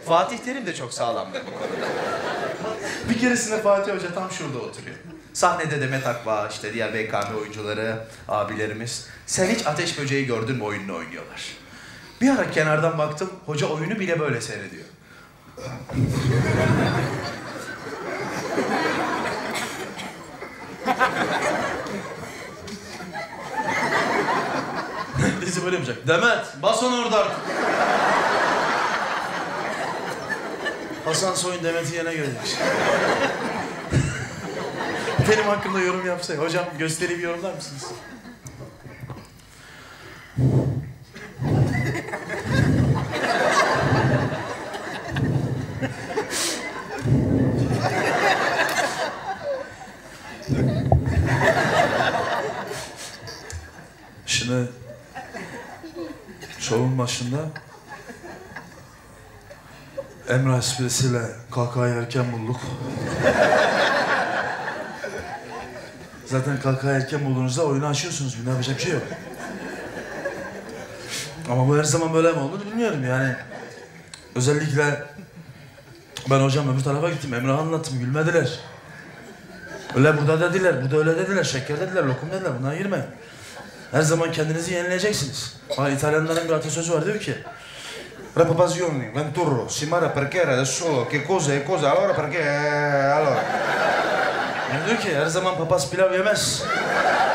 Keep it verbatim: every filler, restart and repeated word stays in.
Fatih Terim de çok sağlamdır bu konuda. Bir keresinde Fatih Hoca tam şurada oturuyor. Sahnede Demet Akbağ, işte diğer B K M oyuncuları, abilerimiz. Sen hiç Ateş Böceği gördün mü oyununu oynuyorlar. Bir ara kenardan baktım, hoca oyunu bile böyle seyrediyor. Bizi böyle yapacak. Demet, bas onu orada artık. Hasan Soyun Demet'in yerine gelecek. Benim hakkımda yorum yapsay. Hocam gösteri bir yorumlar mısınız? Şimdi şovun başında Emrah esprisiyle kahkahayı erken bulduk. Zaten kahkahayı erken bulduğunuzda oyunu açıyorsunuz. Bir yapacak bir şey yok. Ama bu her zaman böyle mi olur bilmiyorum yani. Özellikle ben hocam öbür tarafa gittim. Emrah'a anlattım. Gülmediler. Öyle burada dediler, burada öyle dediler. Şeker dediler, lokum dediler. Bunlara girme. Her zaman kendinizi yenileyeceksiniz. Ha, İtalyanların bir atasözü var diyor ki Rapapazioni, Venturo, Simara perché adesso che cosa e cosa allora perché allora. Yani diyor ki her zaman papaz pilav yemez.